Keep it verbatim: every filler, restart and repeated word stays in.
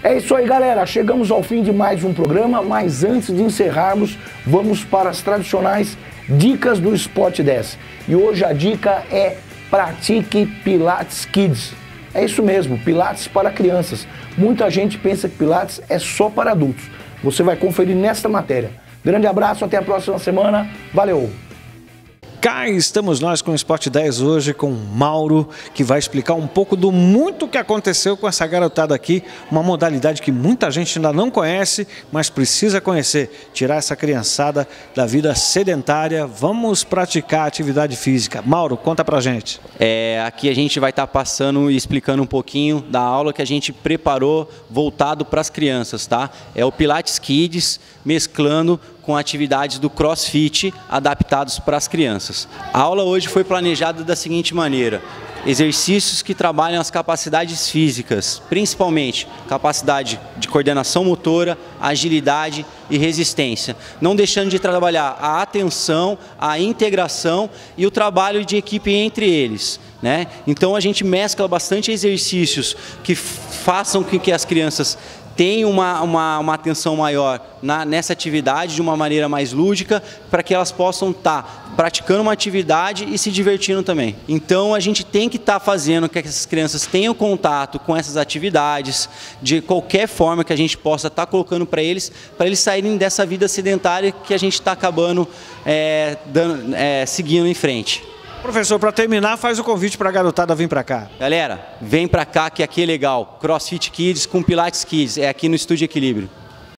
É isso aí, galera. Chegamos ao fim de mais um programa, mas antes de encerrarmos, vamos para as tradicionais dicas do Sport dez. E hoje a dica é: pratique Pilates Kids. É isso mesmo, Pilates para crianças. Muita gente pensa que Pilates é só para adultos. Você vai conferir nesta matéria. Grande abraço, até a próxima semana. Valeu! Cá estamos nós com o Sport dez hoje com o Mauro, que vai explicar um pouco do muito que aconteceu com essa garotada aqui, uma modalidade que muita gente ainda não conhece, mas precisa conhecer, tirar essa criançada da vida sedentária. Vamos praticar atividade física. Mauro, conta pra gente. É, aqui a gente vai estar passando e explicando um pouquinho da aula que a gente preparou voltado para as crianças, tá? É o Pilates Kids mesclando com atividades do CrossFit adaptados para as crianças. A aula hoje foi planejada da seguinte maneira: exercícios que trabalham as capacidades físicas, principalmente capacidade de coordenação motora, agilidade e resistência, não deixando de trabalhar a atenção, a integração e o trabalho de equipe entre eles, né? Então a gente mescla bastante exercícios que façam com que as crianças tem uma, uma, uma atenção maior na, nessa atividade de uma maneira mais lúdica, para que elas possam estar praticando uma atividade e se divertindo também. Então a gente tem que estar fazendo que essas crianças tenham contato com essas atividades, de qualquer forma que a gente possa estar colocando para eles, para eles saírem dessa vida sedentária que a gente está acabando é, dando, é, seguindo em frente. Professor, para terminar, faz o convite para a garotada vir para cá. Galera, vem para cá que aqui é legal. CrossFit Kids com Pilates Kids, é aqui no Estúdio Equilíbrio.